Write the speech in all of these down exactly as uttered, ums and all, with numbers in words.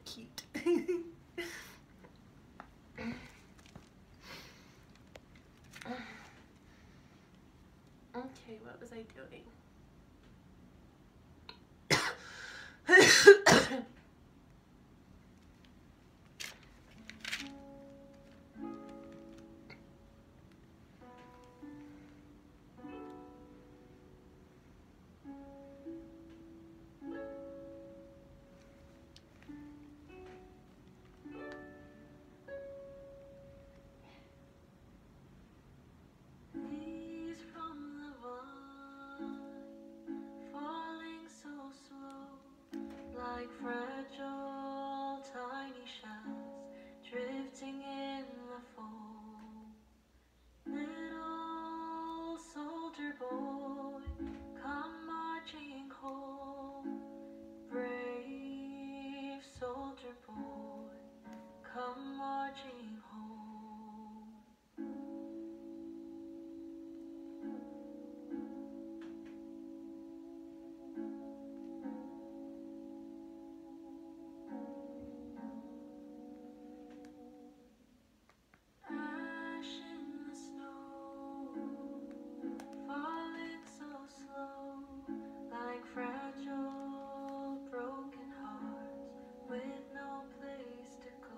cute. Okay, what was I doing? Like fragile tiny shells drifting in the foam. Little soldier boy, come marching home. Brave soldier boy, come marching home. Fragile, broken hearts with no place to go.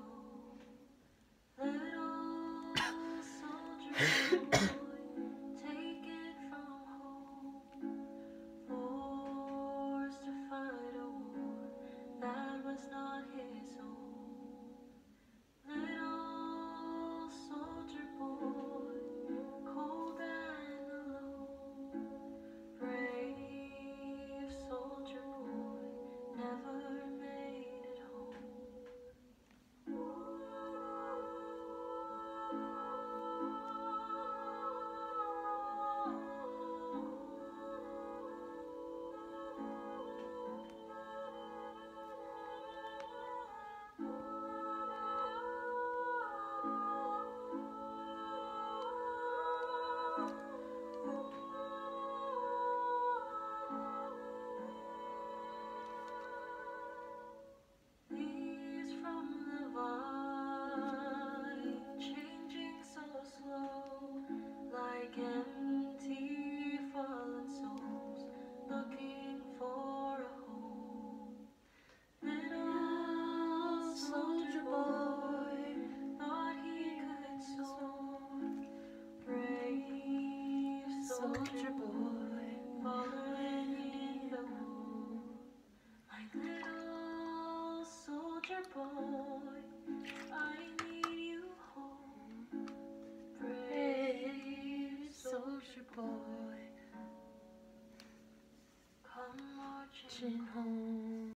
Little soldier boy, take it from home. Forced to fight a war that was not his own. Little soldier boy, cold and alone. Brave soldier boy, never made it home. Leaves from the vine, changing so slow, like empty fallen souls, looking for a home. Little soldier boy thought he could soar. Brave soldier boy, fallen in the war. Like little soldier boy, I need you home. Brave soldier boy, come marching home.